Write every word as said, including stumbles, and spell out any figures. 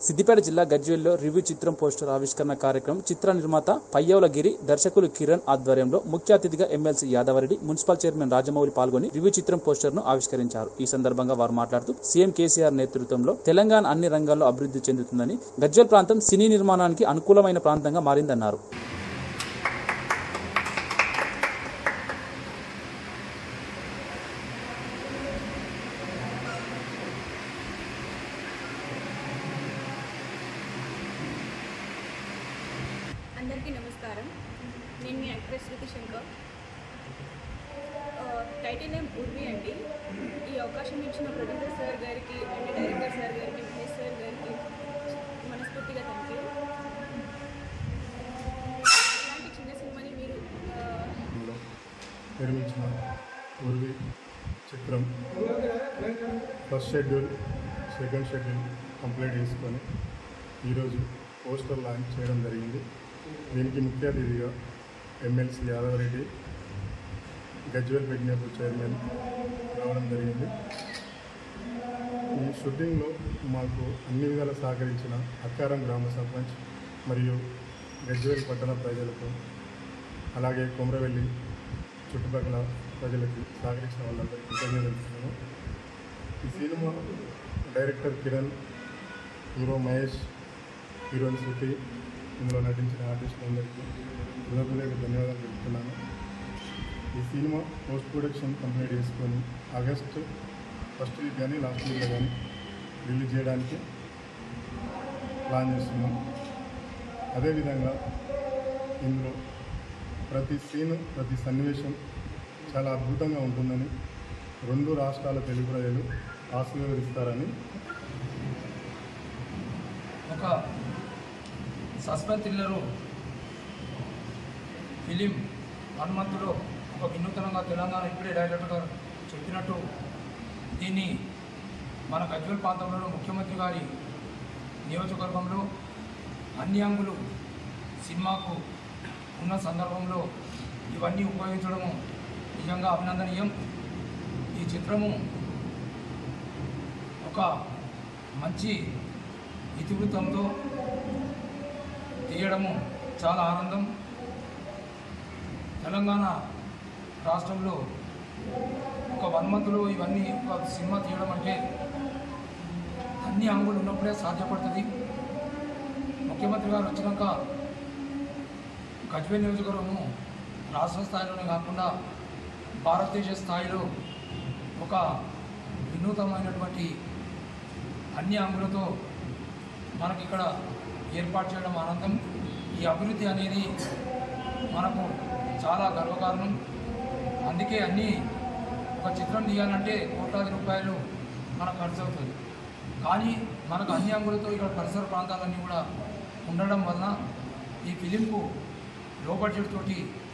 సిద్దిపేట జిల్లా గజ్వేల్లో రివ్యూ చిత్రం పోస్టర్ ఆవిష్కరణ కార్యక్రమం చిత్ర నిర్మాత పయ్యవుల గిరి, దర్శకులు కిరణ్ ఆధ్వర్యంలో ముఖ్య అతిథిగా MLC Yadava Reddy, municipal chairman Rajamouli పాల్గొని రివ్యూ చిత్రం పోస్టర్ ను ఆవిష్కరించారు. ఈ సందర్భంగా వారు మాట్లాడుతూ సీఎం కేసీఆర్ నేతృత్వంలో తెలంగాణ అన్ని రంగాల్లో అభివృద్ధి చెందుతుందని, గజ్వేల్ ప్రాంతం సినీ నిర్మాణానికి అనుకూలమైన ప్రాంతంగా మారిందన్నారు. అందరికీ నమస్కారం. నేను మీ actress Shruti Shankar. Title name Urvi అండి. ఈ అవకాశం ఇచ్చిన ప్రొడ్యూసర్ సార్ గారికి అండ్ డైరెక్టర్ సార్ గారికి, మహేష్ సార్ గారికి మనస్ఫూర్తిగా థ్యాంక్ యూ. ఇలాంటి చిన్న సినిమాని మీరు నిర్మించిన ఉర్వి చిత్రం first schedule, second schedule complete చేసుకొని ఈరోజు పోస్టర్ లాంచ్ చేయడం జరిగింది. దీనికి ముఖ్య అతిథిగా ఎమ్మెల్సీ యాదవరెడ్డి, గజ్వేల్ పిగ్నేపూర్ చైర్మన్ రావడం జరిగింది. ఈ షూటింగ్లో మాకు అన్ని విధాలు సహకరించిన అక్కారం గ్రామ సర్పంచ్ మరియు గజ్వేల్ పట్టణ ప్రజలకు, అలాగే కొమరవెల్లి చుట్టుపక్కల ప్రజలకి సహకరించిన వాళ్ళందరికీ కృతజ్ఞతలు. ఈ cinema director Kiran, hero Mahesh, heroine Shruti, ఇందులో నటించిన ఆర్టిస్టులందరికీ హృదయపూర్వక ధన్యవాదాలు చెప్తున్నాను. ఈ సినిమా పోస్ట్ ప్రొడక్షన్ కంప్లీట్ చేసుకొని ఆగస్టు ఫస్ట్ వీక్ కానీ లాస్ట్ వీక్లో కానీ రిలీజ్ చేయడానికి ప్లాన్ చేస్తున్నాం. అదేవిధంగా ఇందులో ప్రతి సీన్, ప్రతి సన్నివేశం చాలా అద్భుతంగా ఉంటుందని రెండు రాష్ట్రాల తెలుగు ప్రజలు ఆశీర్వదిస్తారని. ఒక సస్పెన్స్ థ్రిల్లరు ఫిలిం హనుమంతులో ఒక వినూతనంగా తెలంగాణ ఇప్పుడే డైరెక్టర్ గారు చెప్పినట్టు దీన్ని మన గజ్వేల్ ప్రాంతంలో ముఖ్యమంత్రి గారి నియోజకవర్గంలో అన్ని అంగులు సినిమాకు ఉన్న సందర్భంలో ఇవన్నీ ఉపయోగించడము నిజంగా అభినందనీయం. ఈ చిత్రము ఒక మంచి ఇతివృత్తంతో తీయడము చాలా ఆనందం. తెలంగాణ రాష్ట్రంలో ఒక వన్ మంత్లో ఇవన్నీ ఒక సినిమా తీయడం అంటే అన్ని అంగులు ఉన్నప్పుడే సాధ్యపడుతుంది. ముఖ్యమంత్రి గారు వచ్చినాక గజ్వేల్ నియోజకవర్గము రాష్ట్ర స్థాయిలోనే కాకుండా భారతదేశ స్థాయిలో ఒక వినూతనమైనటువంటి అన్ని అంగులతో మనకి ఇక్కడ ఏర్పాటు చేయడం ఆనందం. ఈ అభివృద్ధి అనేది మనకు చాలా గర్వకారణం. అందుకే అన్నీ ఒక చిత్రం తీయాలంటే కోట్లాది రూపాయలు మనకు ఖర్చు అవుతుంది. కానీ మనకు అన్ని అంగులతో ఇక్కడ పరిసర ప్రాంతాలన్నీ కూడా ఉండడం వలన ఈ ఫిలింకు లో బడ్జెట్ తోటి